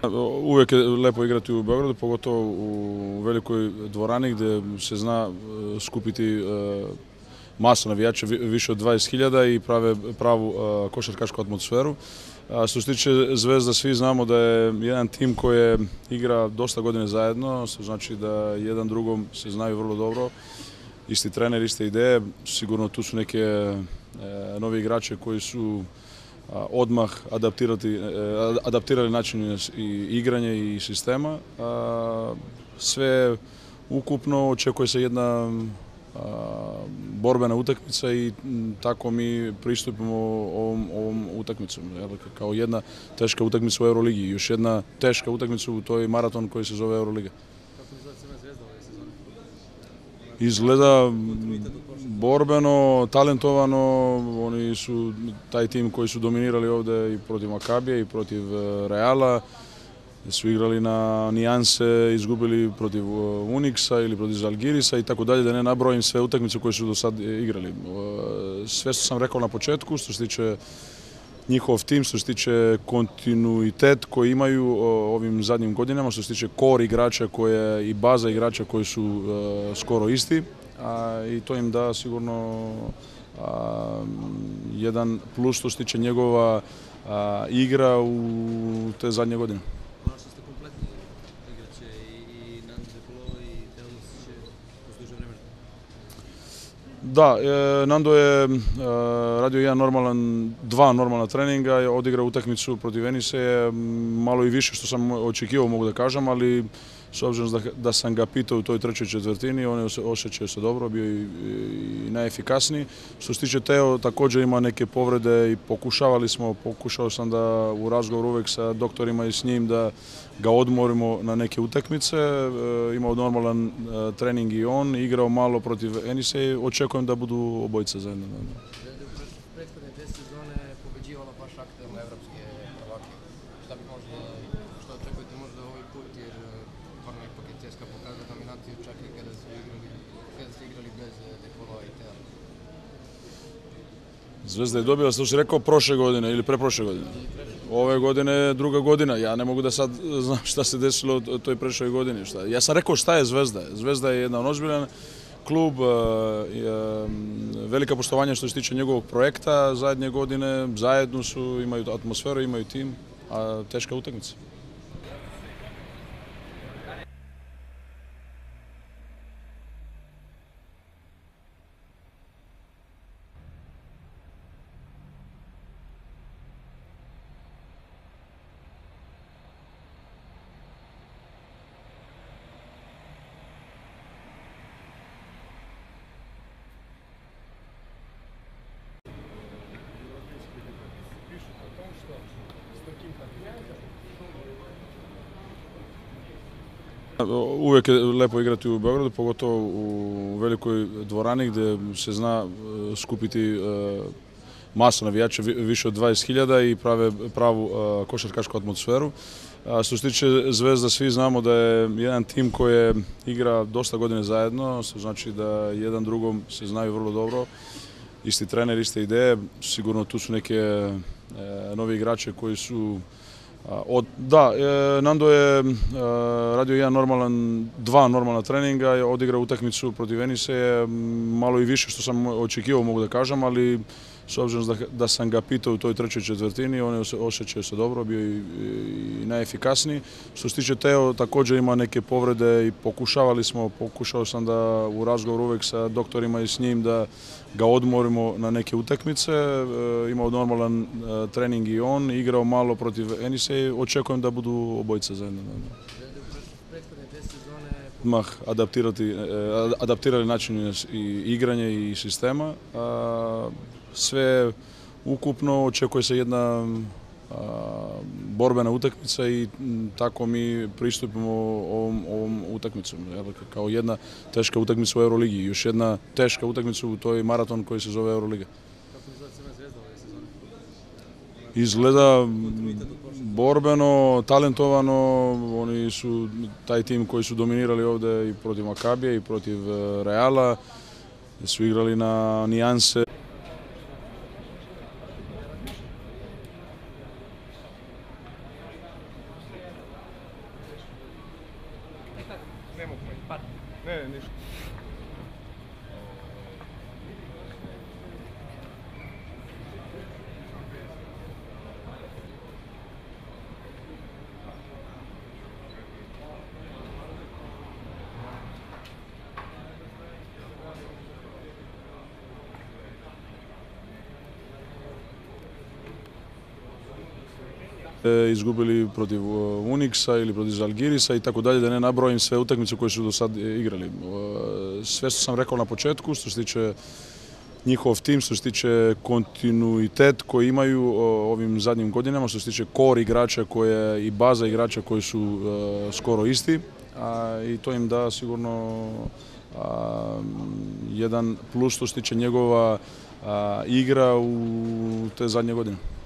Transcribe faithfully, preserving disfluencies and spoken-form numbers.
Uvijek je lepo igrati u Beogradu, pogotovo u velikoj dvorani gdje se zna skupiti masa navijača, više od dvadeset hiljada i prave pravu košarkašku atmosferu. Što se tiče Zvezda, svi znamo da je jedan tim koji igra dosta godine zajedno, što znači da jedan drugom se znaju vrlo dobro, isti trener, iste ideje. Sigurno tu su neke novi igrače koji su odmah adaptirali način igranja i sistema. Sve ukupno očekuje se jedna borbena utakmica i tako mi pristupimo ovom, ovom utakmicom. Kao jedna teška utakmica u Euroligi, još jedna teška utakmica u toj maraton koji se zove Euroliga. Kako izgleda Crvena Zvezda ove sezone? Izgleda borbeno, talentovano. Oni su taj tim koji su dominirali ovdje i protiv Makabija i protiv Reala. Su igrali na nijanse, izgubili protiv Unixa ili protiv Žalgirisa i tako dalje, da ne nabrojim sve utakmice koje su do sad igrali. Sve što sam rekao na početku, što se tiče njihov tim, što se tiče kontinuitet koji imaju ovim zadnjim godinama, što se tiče core igrača koje, i baza igrača koji su skoro isti, a, i to im da sigurno a, jedan plus što se tiče njegova a, igra u te zadnje godine. Ono što ste kompletni igraće i Nando De Colo i Teodosić će poslužiti vremena? Da, e, Nando je e, radio jedan normalan, dva normalna treninga, je odigrao utakmicu protiv Enise, malo i više što sam očekivao, mogu da kažem, ali s obzirom da, da sam ga pitao u toj trećoj četvrtini, on je osjećao se dobro, bio i, i najefikasniji. Što se tiče Teo, također ima neke povrede i pokušavali smo, pokušao sam da u razgovoru uvijek sa doktorima i s njim da ga odmorimo na neke utakmice. E, imao normalan e, trening i on, igrao malo protiv Enise i očekujem da budu obojica zajedno. Prethodne dve sezone pobeđivala baš aktualne evropske prvake. Šta bi možda, što očekujete možda ovaj put, jer stvarno ipak je C S K A pokazala dominaciju čak i kada su igrali, kada su igrali bez De Colo i Tea. Zvezda je dobila, što si rekao, prošle godine ili preprošle godine. Ove godine je druga godina. Ja ne mogu da sad znam šta se desilo u toj prošloj godini. Šta. Ja sam rekao šta je Zvezda. Zvezda je jedan ozbiljan klub, velika poštovanja što se tiče njegovog projekta zadnje godine. Zajedno su, imaju atmosferu, imaju tim, a teška utakmica. Uvijek je lepo igrati u Beogradu, pogotovo u velikoj dvorani gdje se zna skupiti masa navijača, više od dvadeset hiljada i prave pravu košarkašku atmosferu. Što se tiče Zvezda, svi znamo da je jedan tim koji igra dosta godine zajedno, što znači da jedan drugom se znaju vrlo dobro, isti trener, iste ideje. Sigurno tu su neke novi igrače koji su Od, da, e, Nando je e, radio jedan normalan, dva normalna treninga, je odigrao utakmicu protiv Enise, malo i više što sam očekivao, mogu da kažem, ali s obzirom da, da sam ga pitao u toj trećoj četvrtini, on je osjećao se dobro, bio i, i najefikasniji. Što se tiče Teo, također ima neke povrede i pokušavali smo, pokušao sam da u razgovoru uvijek sa doktorima i s njim da ga odmorimo na neke utakmice. E, imao normalan e, trening i on, igrao malo protiv Enise i očekujem da budu obojica zajedno. Prethodne dve sezone odmah adaptirali način igranja i sistema. A, sve ukupno očekuje se jedna a, borbena utakmica i tako mi pristupimo ovom, ovom utakmicom. Kao jedna teška utakmica u Euroligi, još jedna teška utakmica u toj maraton koji se zove Euroliga. Kako izgleda Crvena Zvezda ove sezone? Izgleda borbeno, talentovano. Oni su taj tim koji su dominirali ovdje i protiv Makabija i protiv Reala. Su igrali na nijanse. temu koji? Pa, Ne, ništa. Izgubili protiv Unixa ili protiv Žalgirisa i tako dalje, da ne nabrojim sve utakmice koje su do sad igrali. Sve što sam rekao na početku, što se tiče njihov tim, što se tiče kontinuitet koji imaju ovim zadnjim godinama, što se tiče core igrača koje, i baza igrača koji su skoro isti, a, i to im da sigurno a, jedan plus što se tiče njegova a, igra u te zadnje godine.